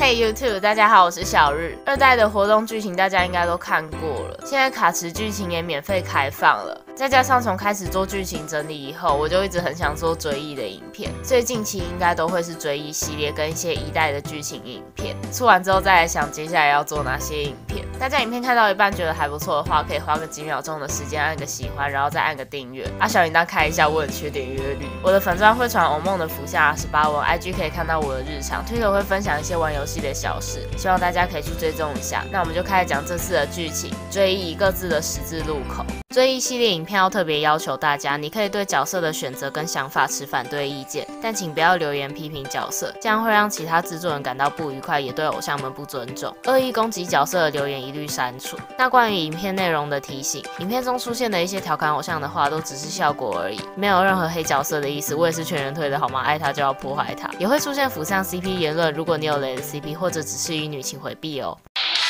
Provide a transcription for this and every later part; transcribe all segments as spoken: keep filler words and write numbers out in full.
Hey YouTube， 大家好，我是小日。二代的活动剧情大家应该都看过了，现在卡池剧情也免费开放了。再加上从开始做剧情整理以后，我就一直很想做追忆的影片，所以近期应该都会是追忆系列跟一些一代的剧情影片。出完之后再来想接下来要做哪些影片。大家影片看到一半觉得还不错的话，可以花个几秒钟的时间按个喜欢，然后再按个订阅。啊，小铃铛开一下，我很缺点阅率。我的粉专会传偶梦的福下二十八文 ，I G 可以看到我的日常，推特会分享一些玩游戏的小事，希望大家可以去追踪一下。那我们就开始讲这次的剧情，追忆各自的十字路口。追忆系列影片要特别要求大家，你可以对角色的选择跟想法持反对意见，但请不要留言批评角色，这样会让其他制作人感到不愉快，也对偶像们不尊重。恶意攻击角色的留言一律删除。那关于影片内容的提醒，影片中出现的一些调侃偶像的话，都只是效果而已，没有任何黑角色的意思。我也是全员推的好吗？爱他就要破坏他。也会出现腐上 C P 言论，如果你有雷的 C P 或者只是乙女，请回避哦。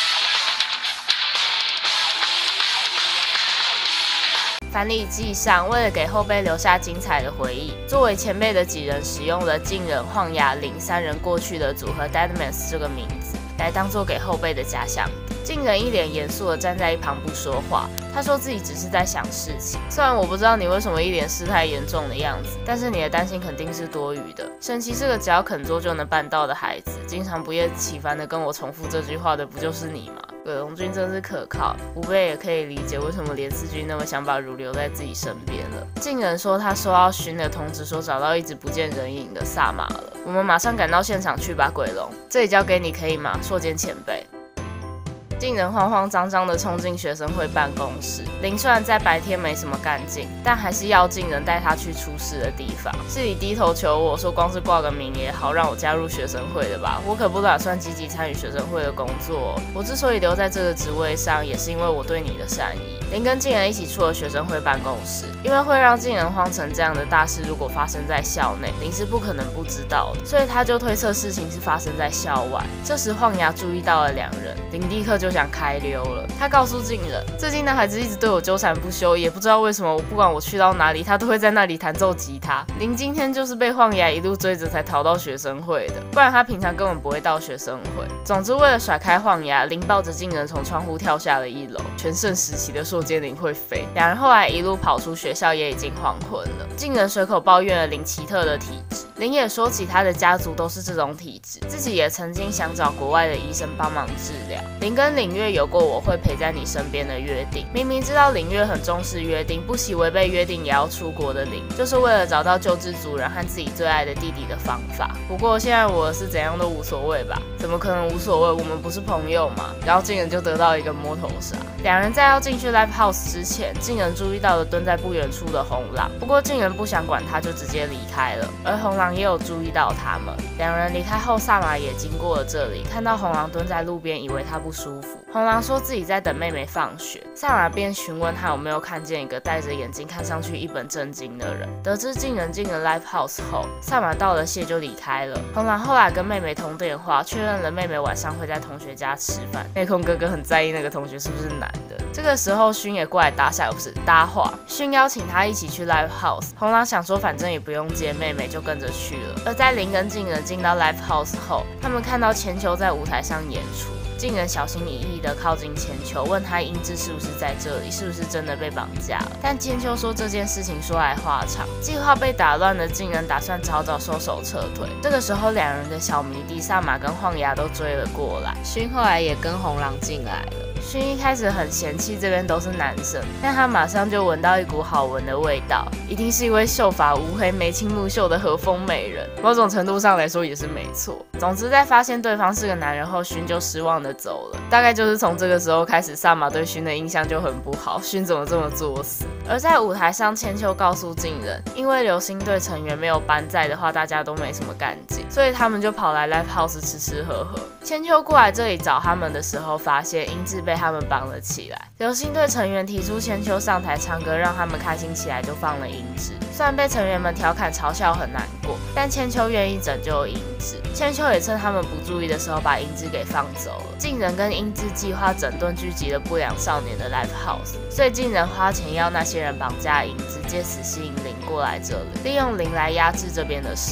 返礼季上，为了给后辈留下精彩的回忆，作为前辈的几人使用了静人、晃雅、林三人过去的组合 Deadmans 这个名字，来当做给后辈的假想。静人一脸严肃地站在一旁不说话，他说自己只是在想事情。虽然我不知道你为什么一脸事态严重的样子，但是你的担心肯定是多余的。神奇是个只要肯做就能办到的孩子，经常不厌其烦地跟我重复这句话的不就是你吗？葛龙君真是可靠，吾辈也可以理解为什么连四君那么想把如留在自己身边了。静人说他收到勋的通知，说找到一直不见人影的萨玛了。我们马上赶到现场去吧，鬼龙，这里交给你可以吗？硕坚前辈。静人慌慌张张地冲进学生会办公室，林虽然在白天没什么干劲，但还是要静人带他去出事的地方。是你低头求我说，光是挂个名也好，让我加入学生会的吧？我可不打算积极参与学生会的工作哦。我之所以留在这个职位上，也是因为我对你的善意。林跟静人一起出了学生会办公室，因为会让静人慌成这样的大事，如果发生在校内，林是不可能不知道的，所以他就推测事情是发生在校外。这时晃牙注意到了两人，林立刻就想开溜了。他告诉静人，最近那孩子一直对我纠缠不休，也不知道为什么，我不管我去到哪里，他都会在那里弹奏吉他。林今天就是被晃牙一路追着才逃到学生会的，不然他平常根本不会到学生会。总之，为了甩开晃牙，林抱着静人从窗户跳下了一楼。全盛时期的硕坚林会飞，两人后来一路跑出学校，也已经黄昏了。静人随口抱怨了林奇特的体质，林也说起他的家族都是这种体质，自己也曾经想找国外的医生帮忙治疗。林跟林月有过我会陪在你身边的约定，明明知道林月很重视约定，不惜违背约定也要出国的林，就是为了找到救治族人和自己最爱的弟弟的方法。不过现在我是怎样都无所谓吧？怎么可能无所谓？我们不是朋友吗？然后静人就得到一个摸头杀。两人在要进去 Live House 之前，静人注意到了蹲在不远处的红狼，不过静人不想管他，就直接离开了。而红狼也有注意到他们。两人离开后，萨玛也经过了这里，看到红狼蹲在路边，以为他不舒服。红狼说自己在等妹妹放学，萨玛便询问他有没有看见一个戴着眼镜、看上去一本正经的人。得知静人进了 Live House 后，萨玛道了谢就离开了。红狼后来跟妹妹通电话，确认了妹妹晚上会在同学家吃饭。内空哥哥很在意那个同学是不是男的。这个时候，勋也过来搭讪，不是搭话。勋邀请他一起去 Live House， 红狼想说反正也不用接妹妹，就跟着去了。而在林跟静人进到 Live House 后，他们看到千秋在舞台上演出。静人小心翼翼地靠近千秋，问他英智是不是在这里，是不是真的被绑架了。但千秋说这件事情说来话长，计划被打乱的静人打算早早收手撤退。这个时候，两人的小迷弟萨玛跟晃牙都追了过来，勋后来也跟红狼进来了。勋一开始很嫌弃这边都是男生，但他马上就闻到一股好闻的味道，一定是一位秀发乌黑、眉清目秀的和风美人。某种程度上来说也是没错。总之，在发现对方是个男人后，勋就失望的走了。大概就是从这个时候开始，萨玛对勋的印象就很不好，勋怎么这么作死？而在舞台上，千秋告诉静人，因为流星队成员没有班在的话，大家都没什么干劲，所以他们就跑来 Live House 吃吃喝喝。千秋过来这里找他们的时候，发现英智被他们绑了起来。流星队成员提出千秋上台唱歌，让他们开心起来，就放了英智。虽然被成员们调侃嘲笑很难过，但千秋愿意拯救英智。千秋也趁他们不注意的时候把英智给放走了。静人跟英智计划整顿聚集了不良少年的 Live House， 所以静人花钱要那些人绑架英智，借此吸引林过来这里，利用林来压制这边的势力。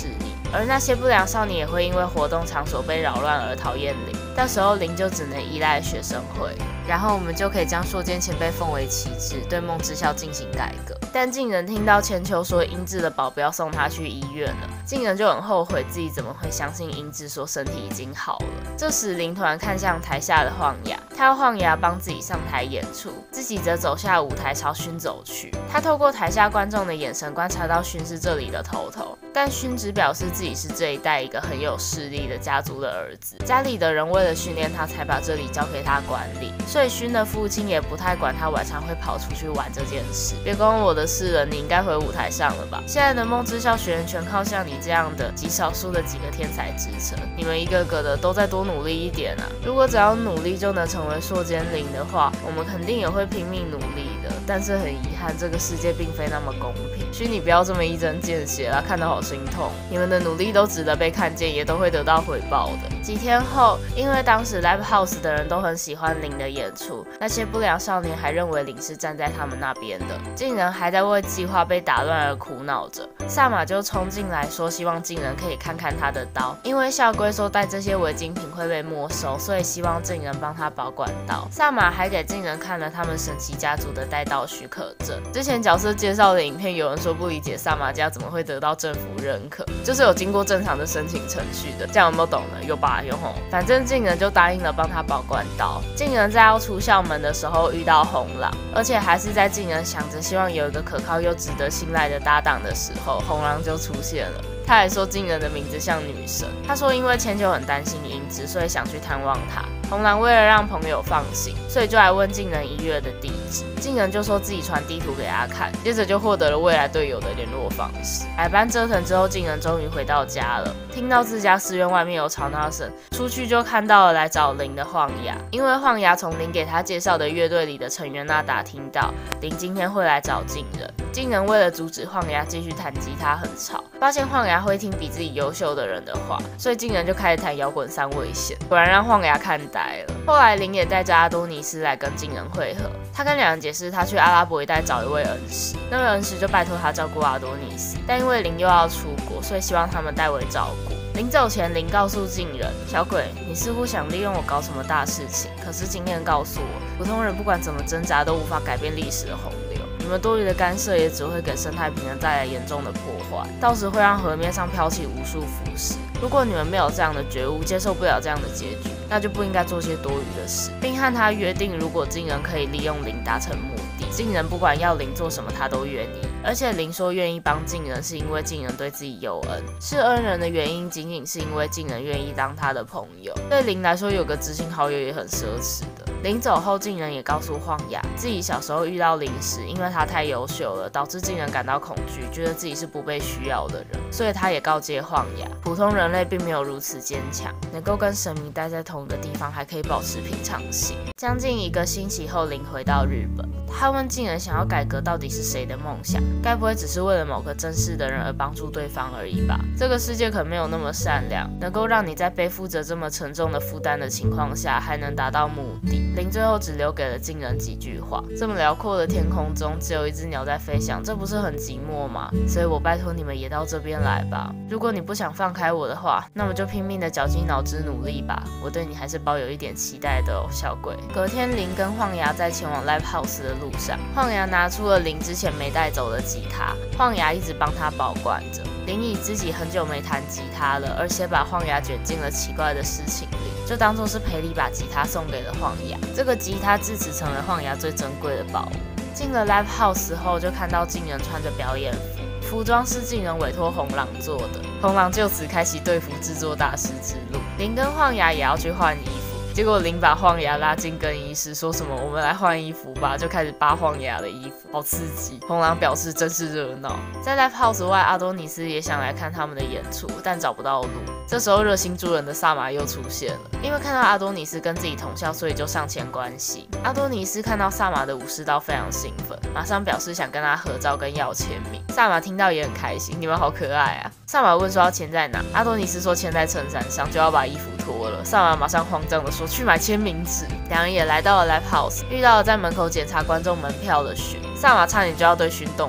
而那些不良少年也会因为活动场所被扰乱而讨厌林，到时候林就只能依赖学生会，然后我们就可以将硕间前辈奉为旗帜，对梦之校进行改革。但静人听到千秋说英智的保镖送他去医院了，静人就很后悔自己怎么会相信英智说身体已经好了。这时林突然看向台下的晃牙，他要晃牙帮自己上台演出，自己则走下舞台朝勋走去。他透过台下观众的眼神观察到勋是这里的头头，但勋只表示自己是这一代一个很有势力的家族的儿子，家里的人为了训练他才把这里交给他管理，所以勋的父亲也不太管他晚上会跑出去玩这件事。别关我的事了，你应该回舞台上了吧？现在的梦之校学员全靠像你这样的极少数的几个天才支撑，你们一个个的都再多努力一点啊！如果只要努力就能成为硕间零的话，我们肯定也会拼命努力的。但是很遗憾，这个世界并非那么公平。勋，你不要这么一针见血啦，看得好心痛。你们的努力都值得被看见，也都会得到回报的。几天后，因为当时 Live House 的人都很喜欢林的演出，那些不良少年还认为林是站在他们那边的，竟然还在为计划被打乱而苦恼着。萨玛就冲进来说，希望静人可以看看他的刀，因为校规说带这些违禁品会被没收，所以希望静人帮他保管刀。萨玛还给静人看了他们神奇家族的带刀许可证。之前角色介绍的影片，有人说不理解萨玛家怎么会得到政府认可，就是有经过正常的申请程序的，这样有没有懂呢？有吧，有吼。反正静人就答应了帮他保管刀。静人在要出校门的时候遇到红狼，而且还是在静人想着希望有一个可靠又值得信赖的搭档的时候，红狼就出现了。他还说静人的名字像女神。他说因为千秋很担心英智，所以想去探望他。红狼为了让朋友放心，所以就来问静人医院的地址。静人就说自己传地图给他看，接着就获得了未来队友的联络方式。百般折腾之后，静人终于回到家了。听到自家寺院外面有吵闹声，出去就看到了来找林的晃牙。因为晃牙从林给他介绍的乐队里的成员那打听到林今天会来找静人。静人为了阻止晃牙继续弹吉他很吵，发现晃牙会听比自己优秀的人的话，所以静人就开始弹摇滚三味线，果然让晃牙看呆了。后来林也带着阿多尼斯来跟静人会合，他跟两人解释他去阿拉伯一带找一位恩师，那位恩师就拜托他照顾阿多尼斯，但因为林又要出国，所以希望他们代为照顾。临走前，林告诉静人：“小鬼，你似乎想利用我搞什么大事情，可是经验告诉我，普通人不管怎么挣扎都无法改变历史的洪流。你们多余的干涉也只会给生态平衡带来严重的破坏，到时会让河面上飘起无数腐蚀。如果你们没有这样的觉悟，接受不了这样的结局，那就不应该做些多余的事，并和他约定，如果静人可以利用林达成目的，静人不管要林做什么，他都愿意。而且林说愿意帮静人，是因为静人对自己有恩，是恩人的原因，仅仅是因为静人愿意当他的朋友。对林来说，有个知心好友也很奢侈的。林走后，静人也告诉晃牙，自己小时候遇到林时，因为他太优秀了，导致静人感到恐惧，觉得自己是不被需要的人，所以他也告诫晃牙，普通人类并没有如此坚强，能够跟神明待在同一个地方，还可以保持平常心。将近一个星期后，林回到日本，他问静人想要改革到底是谁的梦想，该不会只是为了某个真实的人而帮助对方而已吧？这个世界可没有那么善良，能够让你在背负着这么沉重的负担的情况下，还能达到目的。林最后只留给了静人几句话：这么辽阔的天空中，只有一只鸟在飞翔，这不是很寂寞吗？所以我拜托你们也到这边来吧。如果你不想放开我的话，那么就拼命的绞尽脑汁努力吧。我对你还是抱有一点期待的哦，小鬼。隔天，林跟晃牙在前往 Live House 的路上，晃牙拿出了林之前没带走的吉他，晃牙一直帮他保管着。林以自己很久没弹吉他了，而且把晃牙卷进了奇怪的事情里，就当作是赔礼把吉他送给了晃牙。这个吉他自此成了晃牙最珍贵的宝物。进了 Live House 后，就看到静人穿着表演服，服装是静人委托红狼做的。红狼就此开启队服制作大师之路。林跟晃牙也要去换衣服。结果林把晃牙拉进更衣室，说什么我们来换衣服吧，就开始扒晃牙的衣服，好刺激。红狼表示真是热闹。在 Live House 外，阿多尼斯也想来看他们的演出，但找不到路。这时候热心助人的萨玛又出现了，因为看到阿多尼斯跟自己同校，所以就上前关心。阿多尼斯看到萨玛的武士刀非常兴奋，马上表示想跟他合照跟要签名。萨玛听到也很开心，你们好可爱啊。萨玛问说要签在哪，阿多尼斯说签在衬衫上，就要把衣服脱了。萨玛马上慌张的说去买签名纸。两人也来到了 Live House， 遇到了在门口检查观众门票的勋。萨玛差点就要对勋动手，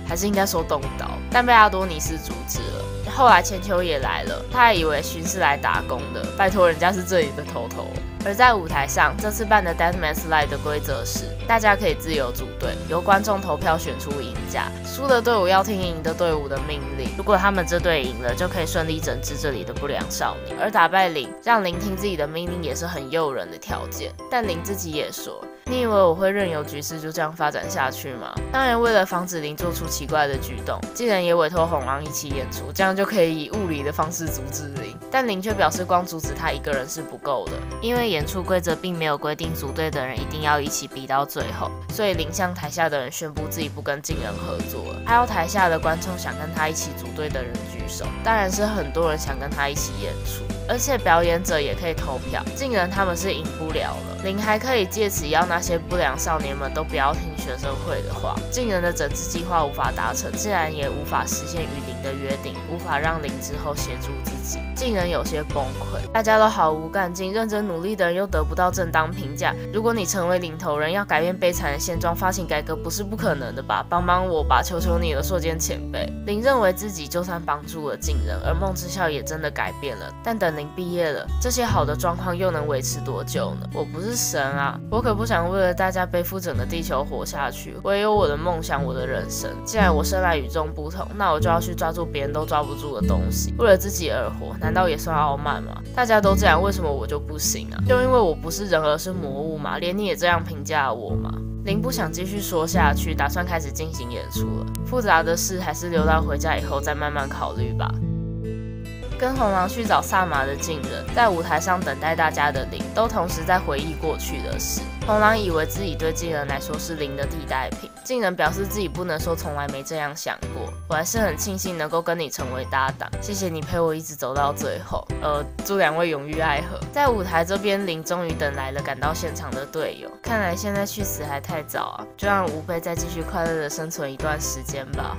还是应该说动刀，但被阿多尼斯阻止了。后来千秋也来了，他还以为勋是来打工的，拜托人家是这里的头头。而在舞台上，这次办的 Deadman's Live 的规则是，大家可以自由组队，由观众投票选出赢家。输的队伍要听赢的队伍的命令，如果他们这队赢了，就可以顺利整治这里的不良少年。而打败林，让林听自己的命令也是很诱人的条件。但林自己也说，你以为我会任由局势就这样发展下去吗？当然，为了防止林做出奇怪的举动，竟然也委托红狼一起演出，这样就可以以物理的方式阻止林。但林却表示，光阻止他一个人是不够的，因为演出规则并没有规定组队的人一定要一起逼到最后，所以林向台下的人宣布自己不跟劲人合作了。还有台下的观众想跟他一起组队的人举手，当然是很多人想跟他一起演出，而且表演者也可以投票。劲人他们是赢不了了，林还可以借此要那些不良少年们都不要听学生会的话。劲人的整治计划无法达成，自然也无法实现与林的约定，无法让林之后协助自己。劲人有些崩溃，大家都毫无干劲，认真努力的人又得不到正当评价。如果你成为领头人，要改变悲惨的现状，发起改革不是不可能的吧？帮帮我吧，求求你了，硕坚前辈。林认为自己就算帮助了劲人，而梦之校也真的改变了，但等林毕业了，这些好的状况又能维持多久呢？我不是神啊，我可不想为了大家背负整个地球活下去。我也有我的梦想，我的人生。既然我生来与众不同，那我就要去抓住别人都抓不住的东西，为了自己而活，难道也算傲慢吗？大家都这样，为什么我就不行啊？就因为我不是人，而是魔物嘛？连你也这样评价我吗？林不想继续说下去，打算开始进行演出了。复杂的事还是留到回家以后再慢慢考虑吧。跟红狼去找萨玛的劲人，在舞台上等待大家的林，都同时在回忆过去的事。红狼以为自己对劲人来说是林的替代品，劲人表示自己不能说从来没这样想过。我还是很庆幸能够跟你成为搭档，谢谢你陪我一直走到最后。呃，祝两位永浴爱河。在舞台这边，林终于等来了赶到现场的队友。看来现在去死还太早啊，就让吴贝再继续快乐的生存一段时间吧。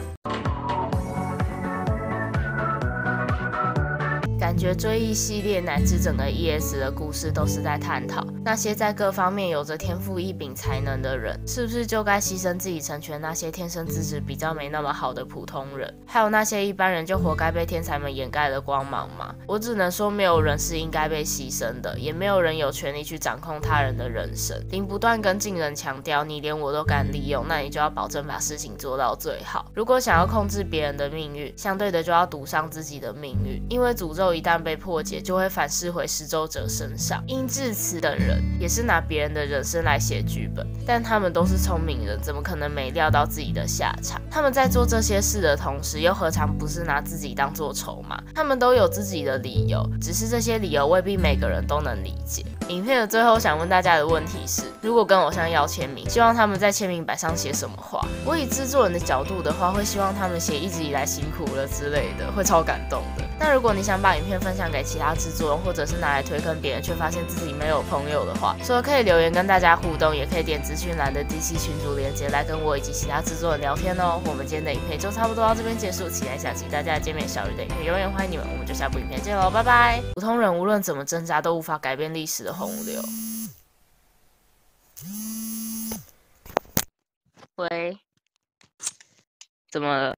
感觉追忆系列乃至整个 E S 的故事都是在探讨那些在各方面有着天赋异禀才能的人，是不是就该牺牲自己成全那些天生资质比较没那么好的普通人？还有那些一般人就活该被天才们掩盖了光芒吗？我只能说，没有人是应该被牺牲的，也没有人有权利去掌控他人的人生。林不断跟劲人强调，你连我都敢利用，那你就要保证把事情做到最好。如果想要控制别人的命运，相对的就要赌上自己的命运，因为诅咒一旦被破解，就会反噬回施咒者身上。因至此等人也是拿别人的人生来写剧本，但他们都是聪明人，怎么可能没料到自己的下场？他们在做这些事的同时，又何尝不是拿自己当做筹码？他们都有自己的理由，只是这些理由未必每个人都能理解。影片的最后想问大家的问题是，如果跟偶像要签名，希望他们在签名板上写什么话？我以制作人的角度的话，会希望他们写一直以来辛苦了之类的，会超感动的。那如果你想把影片分享给其他制作人，或者是拿来推坑别人，却发现自己没有朋友的话，除了可以留言跟大家互动，也可以点资讯栏的 D C 群组连结来跟我以及其他制作人聊天哦。我们今天的影片就差不多到这边结束，期待下期大家的见面。小鱼的影片永远欢迎你们，我们就下部影片见喽，拜拜。普通人无论怎么挣扎，都无法改变历史的洪流。喂，怎么了？